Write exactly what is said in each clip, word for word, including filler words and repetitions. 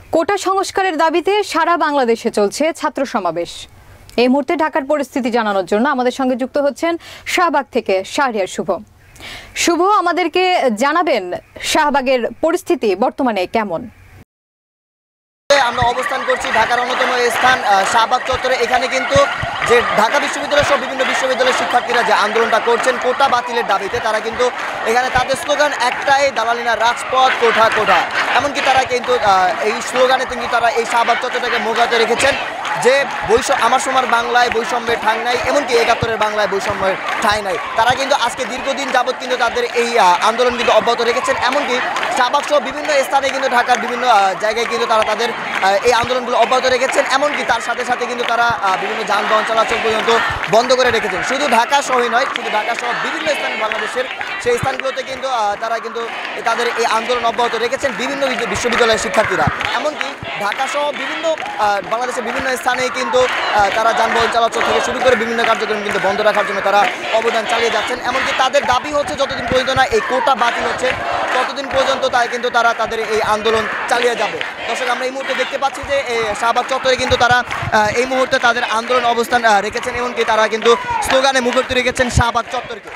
কোটা সংস্কারের দাবিতে সারা বাংলাদেশে চলছে ছাত্র সমাবেশ। এই মুহূর্তে ঢাকার পরিস্থিতি জানানোর জন্য আমাদের সঙ্গে যুক্ত হচ্ছেন শাহবাগ থেকে শাহরিয়ার শুভ। শুভ, আমাদেরকে জানাবেন শাহবাগের পরিস্থিতি বর্তমানে কেমন? আমরা অবস্থান করছি ঢাকার অন্যতম স্থান শাহবাগ চত্বরে। এখানে কিন্তু যে ঢাকা বিশ্ববিদ্যালয় সহ বিভিন্ন বিশ্ববিদ্যালয়ের শিক্ষার্থীরা যে আন্দোলনটা করছেন কোটা বাতিলের দাবিতে, তারা কিন্তু এখানে তাদের স্লোগান একটাই, দালালিনা রাজপথ কোঠা কোঠা। এমনকি তারা কিন্তু এই স্লোগানে কিন্তু তারা এই শাহবাগ চত্বরটাকে মোগাতে রেখেছেন যে বৈষম্য আমার সময় বাংলায় বৈষম্যের ঠাঁই নাই, এমনকি একাত্তরের বাংলায় বৈষম্যের ঠাঁই নাই। তারা কিন্তু আজকে দীর্ঘদিন যাবৎ কিন্তু তাদের এই আন্দোলন কিন্তু অব্যাহত রেখেছেন। এমনকি শাহবাগ সহ বিভিন্ন স্থানে কিন্তু ঢাকার বিভিন্ন জায়গায় কিন্তু তারা তাদের এই আন্দোলনগুলো অব্যাহত রেখেছেন। এমনকি তার সাথে সাথে কিন্তু তারা বিভিন্ন যানবাহন চলাচল পর্যন্ত বন্ধ করে রেখেছেন। শুধু ঢাকা সহই নয়, শুধু ঢাকা সহ বিভিন্ন স্থান বাংলাদেশের সেই স্থানগুলোতে কিন্তু তারা কিন্তু তাদের এই আন্দোলন অব্যাহত রেখেছেন বিভিন্ন বিশ্ববিদ্যালয়ের শিক্ষার্থীরা। এমনকি ঢাকা সহ বিভিন্ন বাংলাদেশের বিভিন্ন স্থানে কিন্তু তারা যানবাহন চলাচল থেকে শুরু করে বিভিন্ন কার্যক্রম কিন্তু বন্ধ রাখার জন্য তারা অবদান চালিয়ে যাচ্ছেন। এমনকি তাদের দাবি হচ্ছে যতদিন পর্যন্ত না এই কোটা বাতিল হচ্ছে ততদিন পর্যন্ত তাই কিন্তু তারা তাদের এই আন্দোলন চালিয়ে যাবে। দর্শক, আমরা এই মুহূর্তে দেখতে পাচ্ছি যে শাহবাগ চত্বরে কিন্তু তারা এই মুহূর্তে তাদের আন্দোলন অবস্থান রেখেছেন। এমনকি তারা কিন্তু স্লোগানে মুখরিত রেখেছেন শাহবাগ চত্বরকে।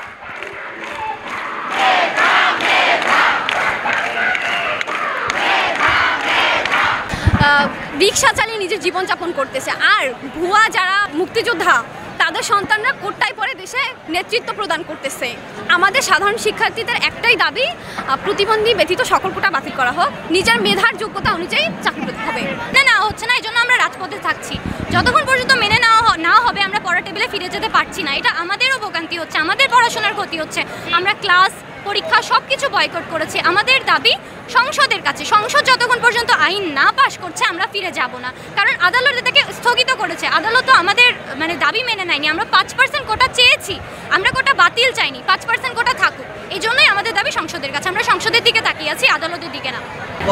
রিক্সা চালিয়ে নিজের জীবনযাপন করতেছে, আর ভুয়া যারা মুক্তিযোদ্ধা তাদের সন্তানরা কোটায় পরে দেশে নেতৃত্ব প্রদান করতেছে। আমাদের সাধারণ শিক্ষার্থীদের একটাই দাবি, প্রতিবন্ধী ব্যতীত সকল কোটা বাতিল করা হোক, নিজের মেধার যোগ্যতা অনুযায়ী চাকরি পেতে হবে। না না হচ্ছে না, এই জন্য আমরা রাজপথে থাকছি। যতক্ষণ পর্যন্ত মেনে নেওয়া না হবে আমরা পড়া টেবিলে ফিরে যেতে পারছি না। এটা আমাদেরও ভোগান্তি হচ্ছে, আমাদের পড়াশোনার ক্ষতি হচ্ছে। আমরা ক্লাস পরীক্ষা সব কিছু বয়কট করেছি। আমাদের দাবি সংসদের কাছে, সংসদ যতক্ষণ পর্যন্ত আইন না পাশ করছে আমরা ফিরে যাব না, কারণ আদালত এটাকে স্থগিত করেছে। আদালত আমাদের মানে দাবি মেনে নেয়নি। আমরা পাঁচ পার্সেন্ট কোটা চেয়েছি, আমরা কোটা বাতিল চাইনি, পাঁচ পার্সেন্ট কোটা থাকুক। এই জন্যই আমাদের দাবি সংসদের কাছে। আমরা সংসদের দিকে তাকিয়ে আছি, আদালতের দিকে না।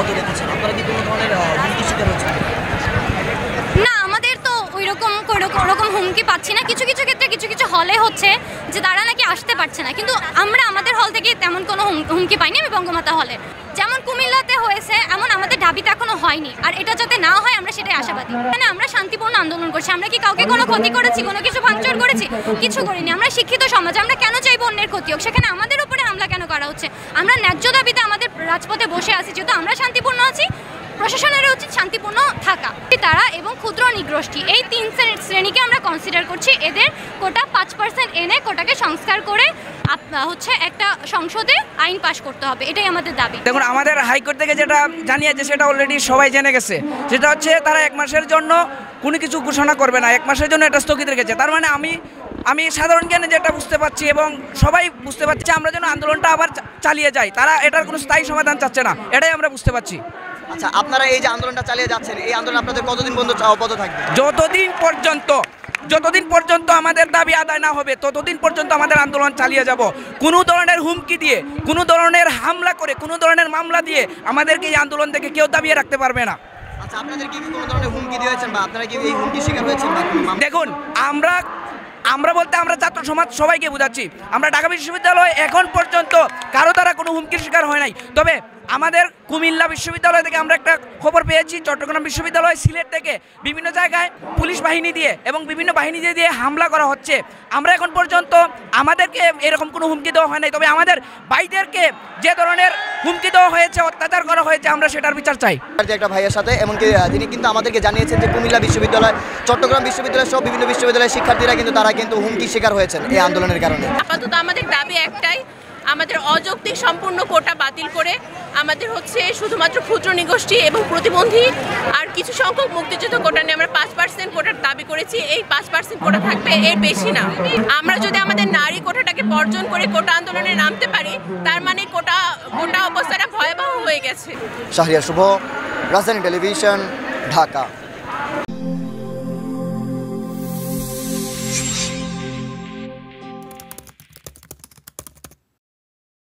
না, আমাদের তো ওই রকম ওরকম হুমকি পাচ্ছি না। কিছু কিছু ক্ষেত্রে কিছু কিছু হলে হচ্ছে যে তারা নাকি আসতে পারছে না, কিন্তু আমরা আমাদের হল থেকে তেমন কোনো হুমকি পাইনি। আমি বঙ্গমাতা হলে যেমন কুমিল্লাতে হয়েছে এমন আমাদের দাবিতে এখনো হয়নি, আর এটা যাতে না হয় আমরা সেটাই আশাবাদী। মানে আমরা শান্তিপূর্ণ আন্দোলন করছি। আমরা কি কাউকে কোনো ক্ষতি করেছি, কোনো কিছু ভাঙচুর করেছি? কিছু করিনি। আমরা শিক্ষিত সমাজ, আমরা কেন চাইবো অন্যের ক্ষতি হোক? সেখানে আমাদের উপরে হামলা কেন করা হচ্ছে? আমরা ন্যায্য দাবিতে আমাদের রাজপথে বসে আছি। যেহেতু আমরা শান্তিপূর্ণ আছি, প্রশাসনের উচিত শান্তিপূর্ণ থাকা। তারা এবং ক্ষুদ্র নিগোষ্ঠী এই তিন শ্রেণীকে আমরা কনসিডার করছি। এদের কোটা পাঁচ পার্সেন্ট এনে কোটাকে সংস্কার করে হচ্ছে একটা সংসদে আইন পাশ করতে হবে, এটাই আমাদের দাবি। দেখুন, আমাদের হাইকোর্ট থেকে যেটা জানিয়েছে সেটা অলরেডি সবাই জেনে গেছে। সেটা হচ্ছে তারা এক মাসের জন্য কোনো কিছু ঘোষণা করবে না, এক মাসের জন্য এটা স্থগিত রেখেছে। তার মানে আমি আমি সাধারণ জ্ঞানে যেটা বুঝতে পারছি এবং সবাই বুঝতে পারছি, আমরা যেন আন্দোলনটা আবার চালিয়ে যাই। তারা এটার কোনো স্থায়ী সমাধান চাচ্ছে না, এটাই আমরা বুঝতে পারছি। আচ্ছা, আপনারা এই যে আন্দোলনটা চালিয়ে যাচ্ছেন, এই আন্দোলন আপনাদের কতদিন পর্যন্ত অব্যাহত থাকবে? যতদিন পর্যন্ত যতদিন পর্যন্ত আমাদের দাবি আদায় না হবে ততদিন পর্যন্ত আমাদের আন্দোলন চালিয়ে যাব। কোনো ধরনের হুমকি দিয়ে, কোনো ধরনের হামলা করে, কোনো ধরনের মামলা দিয়ে আমাদেরকে এই আন্দোলন থেকে কেউ দাবিয়ে রাখতে পারবে না। আচ্ছা, আপনাদের কি কোনো ধরনের হুমকি দিয়েছেন বা আপনারা কি এই হুমকি শিকার হয়েছেন? দেখুন, আমরা আমরা বলতে আমরা ছাত্র সমাজ সবাইকে বোঝাচ্ছি, আমরা ঢাকা বিশ্ববিদ্যালয় এখন পর্যন্ত কারো দ্বারা কোনো হুমকির শিকার হয় নাই। তবে আমাদের কুমিল্লা বিশ্ববিদ্যালয় থেকে আমরা একটা খবর পেয়েছি, চট্টগ্রাম বিশ্ববিদ্যালয়, সিলেট থেকে বিভিন্ন জায়গায় পুলিশ বাহিনী দিয়ে এবং বিভিন্ন বাহিনী দিয়ে দিয়ে হামলা করা হচ্ছে। আমরা এখন পর্যন্ত আমাদেরকে এরকম কোনো হুমকি দেওয়া হয় নাই। তবে আমাদের ভাইদেরকে যে ধরনের হুমকি দেওয়া হয়েছে, অত্যাচার করা হয়েছে, আমরা সেটার বিচার চাই। একটা ভাইয়ের সাথে এমনকি তিনি কিন্তু আমাদেরকে জানিয়েছেন যে কুমিল্লা বিশ্ববিদ্যালয়, চট্টগ্রাম বিশ্ববিদ্যালয় সহ বিভিন্ন বিশ্ববিদ্যালয়ের শিক্ষার্থীরা কিন্তু তারা কিন্তু হুমকি শিকার হয়েছেন এই আন্দোলনের কারণে। আপাতত আমাদের দাবি একটাই, আমাদের অযৌক্তিক সম্পূর্ণ কোটা বাতিল করে আমাদের হচ্ছে শুধুমাত্র ক্ষুদ্র নিগোষ্ঠী এবং প্রতিবন্ধী আর কিছু সংখ্যক মুক্তিযুদ্ধ কোটা নিয়ে আমরা পাঁচ পার্সেন্ট কোটার দাবি করেছি। এই পাঁচ পার্সেন্ট কোটা থাকবে, এর বেশি না। আমরা যদি আমাদের নারী কোটাটাকে বর্জন করে কোটা আন্দোলনে নামতে পারি, তার মানে কোটা কোটা অবস্থাটা ভয়াবহ হয়ে গেছে। শাহরিয়ার শুভ, রাজধানী টেলিভিশন, ঢাকা।